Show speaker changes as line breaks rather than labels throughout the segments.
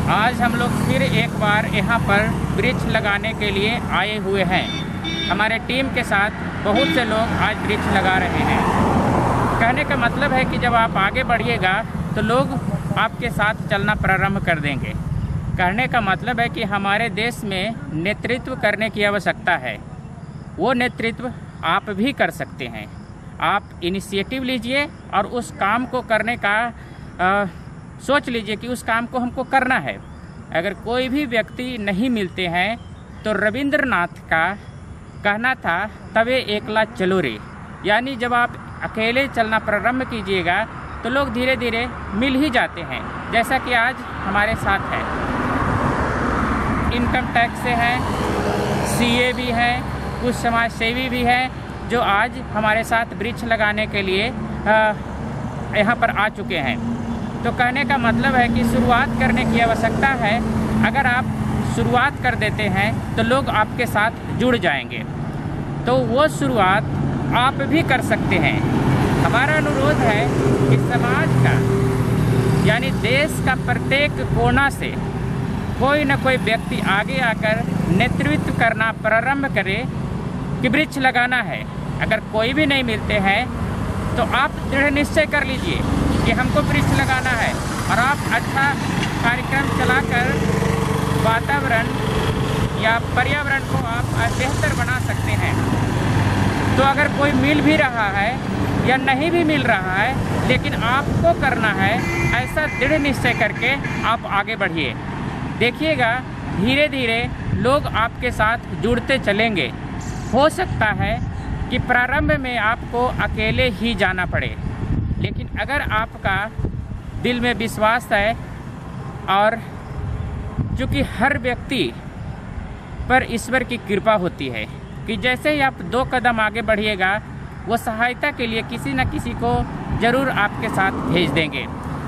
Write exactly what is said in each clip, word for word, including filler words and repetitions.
आज हम लोग फिर एक बार यहाँ पर वृक्ष लगाने के लिए आए हुए हैं। हमारे टीम के साथ बहुत से लोग आज वृक्ष लगा रहे हैं। कहने का मतलब है कि जब आप आगे बढ़िएगा तो लोग आपके साथ चलना प्रारंभ कर देंगे। कहने का मतलब है कि हमारे देश में नेतृत्व करने की आवश्यकता है। वो नेतृत्व आप भी कर सकते हैं। आप इनिशिएटिव लीजिए और उस काम को करने का आ, सोच लीजिए कि उस काम को हमको करना है। अगर कोई भी व्यक्ति नहीं मिलते हैं तो रविंद्रनाथ का कहना था, तवे एकला चलो रे, यानी जब आप अकेले चलना प्रारंभ कीजिएगा तो लोग धीरे धीरे मिल ही जाते हैं। जैसा कि आज हमारे साथ है, इनकम टैक्स से हैं, सीए भी हैं, कुछ समाज सेवी भी हैं जो आज हमारे साथ वृक्ष लगाने के लिए यहाँ पर आ चुके हैं। तो कहने का मतलब है कि शुरुआत करने की आवश्यकता है। अगर आप शुरुआत कर देते हैं तो लोग आपके साथ जुड़ जाएंगे। तो वो शुरुआत आप भी कर सकते हैं। हमारा अनुरोध है कि समाज का यानी देश का प्रत्येक कोना से कोई न कोई व्यक्ति आगे आकर नेतृत्व करना प्रारंभ करे कि वृक्ष लगाना है। अगर कोई भी नहीं मिलते हैं तो आप दृढ़ निश्चय कर लीजिए कि हमको वृक्ष लगाना है और आप अच्छा कार्यक्रम चलाकर वातावरण या पर्यावरण को आप बेहतर बना सकते हैं। तो अगर कोई मिल भी रहा है या नहीं भी मिल रहा है, लेकिन आपको करना है, ऐसा दृढ़ निश्चय करके आप आगे बढ़िए। देखिएगा धीरे धीरे लोग आपके साथ जुड़ते चलेंगे। हो सकता है कि प्रारंभ में आपको अकेले ही जाना पड़े, लेकिन अगर आपका दिल में विश्वास है और चूँकि हर व्यक्ति पर ईश्वर की कृपा होती है कि जैसे ही आप दो कदम आगे बढ़िएगा वो सहायता के लिए किसी न किसी को ज़रूर आपके साथ भेज देंगे।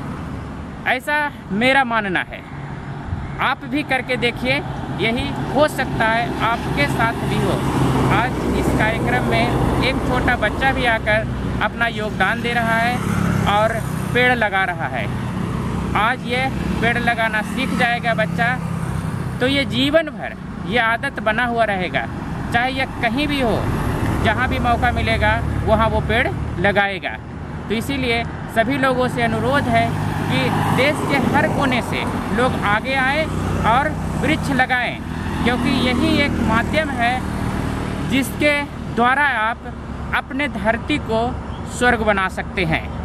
ऐसा मेरा मानना है। आप भी करके देखिए, यही हो सकता है आपके साथ भी हो। आज इस कार्यक्रम में एक छोटा बच्चा भी आकर अपना योगदान दे रहा है और पेड़ लगा रहा है। आज ये पेड़ लगाना सीख जाएगा बच्चा, तो ये जीवन भर ये आदत बना हुआ रहेगा। चाहे यह कहीं भी हो, जहाँ भी मौका मिलेगा वहाँ वो पेड़ लगाएगा। तो इसीलिए सभी लोगों से अनुरोध है कि देश के हर कोने से लोग आगे आएँ और वृक्ष लगाएं, क्योंकि यही एक माध्यम है जिसके द्वारा आप अपने धरती को स्वर्ग बना सकते हैं।